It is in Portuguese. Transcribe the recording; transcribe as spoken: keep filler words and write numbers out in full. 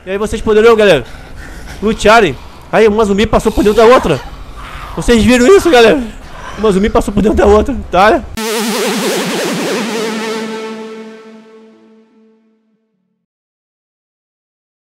E aí vocês poderão, galera, lutearem. Aí uma zumbi passou por dentro da outra. Vocês viram isso, galera? Uma zumbi passou por dentro da outra, tá?